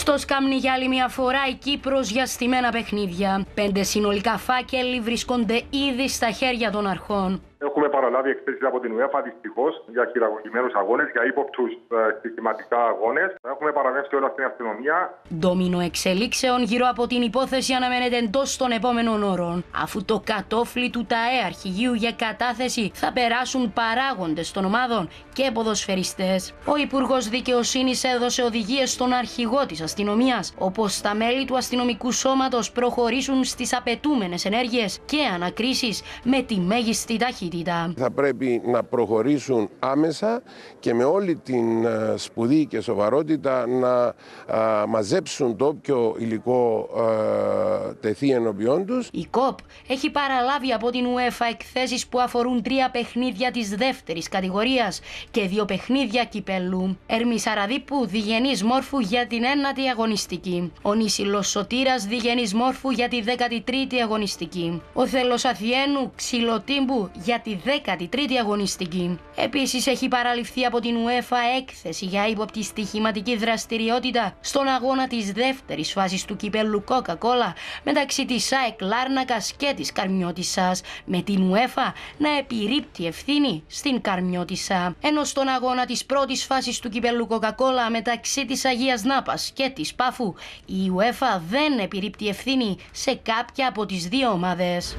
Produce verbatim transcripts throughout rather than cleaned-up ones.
Στο σκάμνη για άλλη μια φορά η Κύπρος για στημένα παιχνίδια. Πέντε συνολικά φάκελοι βρίσκονται ήδη στα χέρια των αρχών. Έχουμε παραλάβει εκθέσεις από την UEFA δυστυχώς για χειραγωγημένους αγώνες, για ύποπτους ε, συστηματικά αγώνες. Έχουμε παραμεύσει όλα στην αστυνομία. Ντόμινο εξελίξεων γύρω από την υπόθεση αναμένεται εντός των επόμενων ώρων, αφού το κατόφλι του ΤΑΕ αρχηγείου για κατάθεση θα περάσουν παράγοντες των ομάδων και ποδοσφαιριστές. Ο Υπουργός Δικαιοσύνης έδωσε οδηγίες στον αρχηγό της αστυνομίας, όπως τα μέλη του αστυνομικού σώματος προχωρήσουν στις απαιτούμενες ενέργειες και ανακρίσεις με τη μέγιστη ταχύτητα. Θα πρέπει να προχωρήσουν άμεσα και με όλη την σπουδή και σοβαρότητα να μαζέψουν το όποιο υλικό τεθεί ενώπιόν τους. Η ΚΟΠ έχει παραλάβει από την UEFA εκθέσεις που αφορούν τρία παιχνίδια της δεύτερης κατηγορίας και δύο παιχνίδια κυπέλλου. Ερμή Σαραδίπου, διγενής μόρφου για την ένατη αγωνιστική. Ο Νήσιλος Σωτήρας, διγενής μόρφου για τη δέκατη τρίτη αγωνιστική. Ο Θέλος Αθιένου, ξυλοτύμπου για τη δέκατη τρίτη αγωνιστική. Επίσης έχει παραληφθεί από την UEFA έκθεση για ύποπτη στοιχηματική δραστηριότητα στον αγώνα της δεύτερης φάσης του κυπέλλου Coca-Cola μεταξύ της ΑΕΚ Λάρνακας και της Καρμιώτισσας, με την UEFA να επιρρύπτει ευθύνη στην Καρμιώτισσα. Ενώ στον αγώνα της πρώτης φάσης του κυπέλλου Coca-Cola μεταξύ της Αγίας Νάπας και της Πάφου, η UEFA δεν επιρρύπτει ευθύνη σε κάποια από τις δύο ομάδες.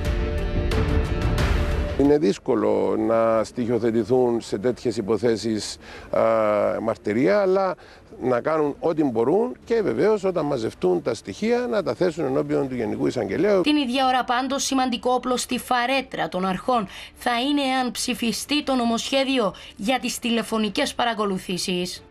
Είναι δύσκολο να στοιχειοθετηθούν σε τέτοιες υποθέσεις α, μαρτυρία, αλλά να κάνουν ό,τι μπορούν και βεβαίως όταν μαζευτούν τα στοιχεία να τα θέσουν ενώπιον του Γενικού Εισαγγελέου. Την ίδια ώρα πάντως σημαντικό όπλο στη φαρέτρα των αρχών θα είναι αν ψηφιστεί το νομοσχέδιο για τις τηλεφωνικές παρακολουθήσεις.